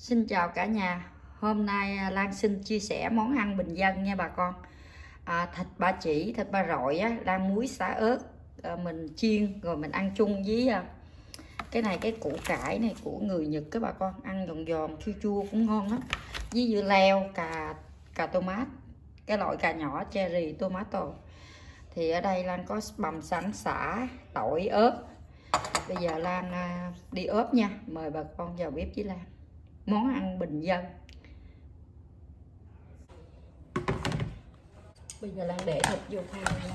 Xin chào cả nhà. Hôm nay Lan xin chia sẻ món ăn bình dân nha bà con. Thịt ba chỉ, thịt ba rọi á, Lan muối xả ớt, mình chiên rồi mình ăn chung với cái này, cái củ cải này của người Nhật các bà con, ăn giòn giòn chua chua cũng ngon lắm. Với dưa leo, cà tomat, cái loại cà nhỏ cherry tomato. Thì ở đây Lan có bằm sắn sả, tỏi, ớt. Bây giờ Lan đi ốp nha. Mời bà con vào bếp với Lan. Món ăn bình dân. Bây giờ Lan để thịt vô khay nha.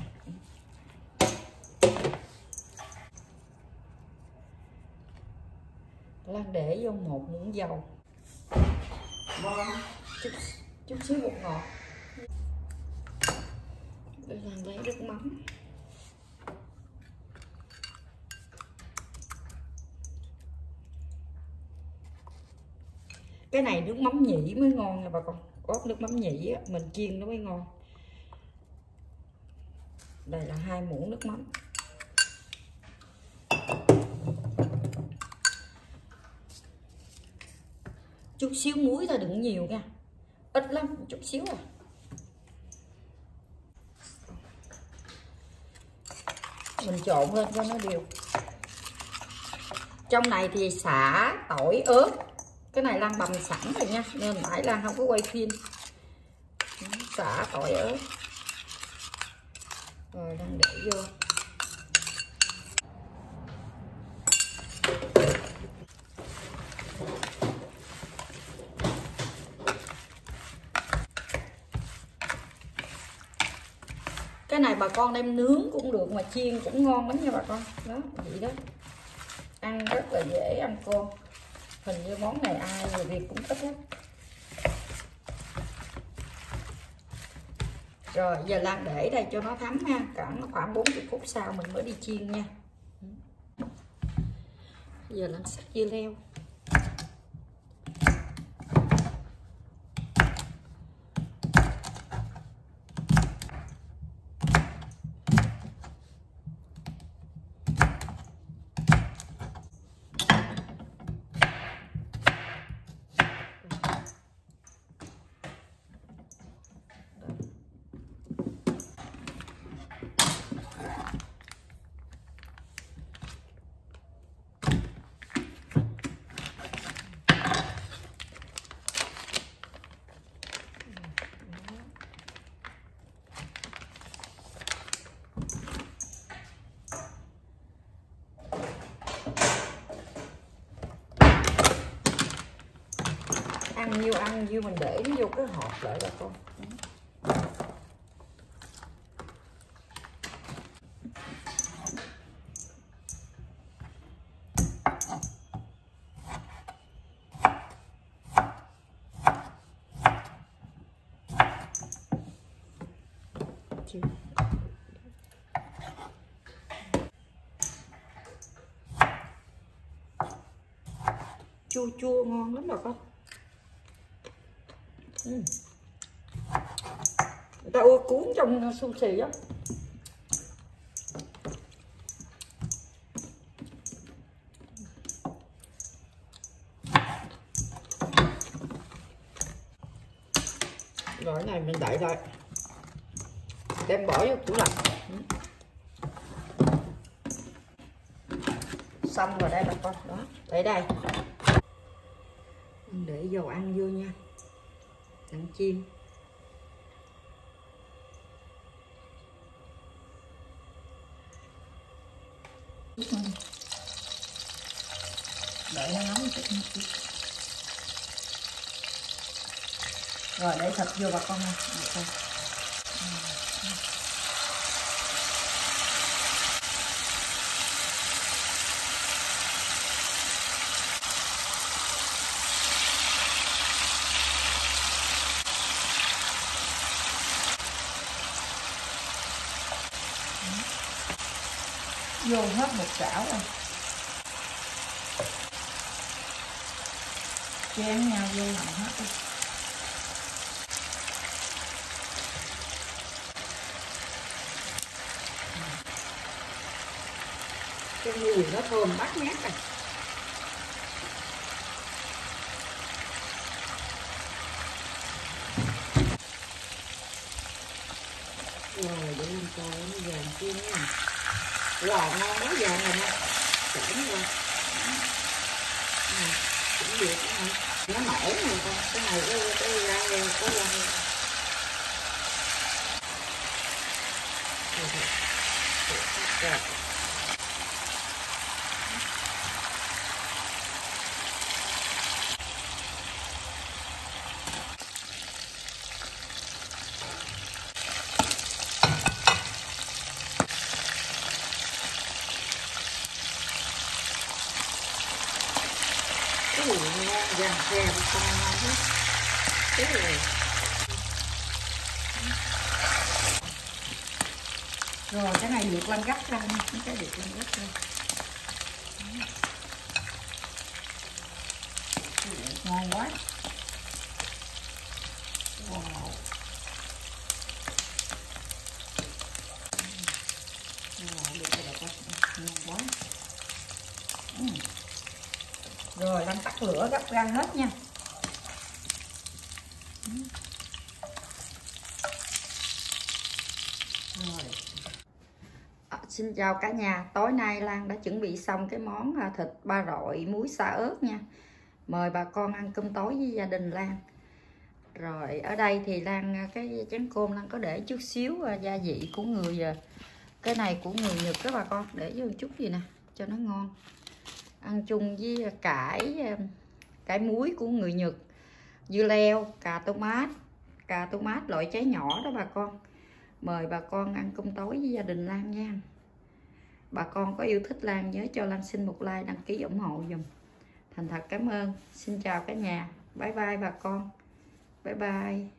Lan để vô một muỗng dầu, chút xíu bột ngọt. Bây giờ Lan lấy nước mắm. Cái này nước mắm nhĩ mới ngon nha bà con. Có nước mắm nhĩ á, mình chiên nó mới ngon. Đây là 2 muỗng nước mắm. Chút xíu muối thôi, đừng nhiều nha. Ít lắm, chút xíu à. Mình trộn lên cho nó đều. Trong này thì xả, tỏi, ớt. Cái này Lan bằm sẵn rồi nha, nên nãy Lan không có quay phim. Xả, tỏi, ớt. Rồi Lan để vô. Cái này bà con đem nướng cũng được mà chiên cũng ngon lắm nha bà con. Đó, vậy đó. Ăn rất là dễ ăn cơm. Hình như món này ai người Việt cũng thích lắm. Rồi giờ Lan để đây cho nó thấm ha. Khoảng 40 phút sau mình mới đi chiên nha. Giờ Lan xắt dưa leo. Ăn nhiêu mình để nó vô cái hộp lại bà con. Chua chua ngon lắm bà con. Người ta ưa cuốn trong sushi á. Rồi cái này mình đậy thôi, đem bỏ vô tủ lạnh. Xong rồi đây bà con. Đó, để đây. Để dầu ăn vô nha. Đặng chiên. Đợi nó nóng một chút. Rồi để thịt vô bà con nha. Vô hết một chảo rồi. Chén nhau vô làm hết đi. Cái mùi nó thơm bát ngát rồi. Rồi để lên coi nó vàng chưa nha. Wow, ngon quá, vàng rồi nè. Chảy qua. Cũng được nữa. Nó nổi nè con. Cái này cái rau có rau. Rồi. Ngon, vàng xe con ngon hết. Rồi cái này được lăn gắt ra nha, cái được lăn gắt ra. Ngon quá. Wow. Được rồi con, ngon quá. Rồi Lan tắt lửa gấp ra hết nha. Rồi. Xin chào cả nhà, tối nay Lan đã chuẩn bị xong cái món thịt ba rọi muối xả ớt nha. Mời bà con ăn cơm tối với gia đình Lan. Rồi ở đây thì Lan cái chén cơm Lan có để chút xíu gia vị của người, cái này của người Nhật đó bà con, để vô chút gì nè cho nó ngon. Ăn chung với cải muối của người Nhật, dưa leo, cà tomat loại trái nhỏ đó bà con. Mời bà con ăn cơm tối với gia đình Lan nha. Bà con có yêu thích Lan nhớ cho Lan xin một like, đăng ký ủng hộ dùm. Thành thật cảm ơn. Xin chào cả nhà. Bye bye bà con. Bye bye.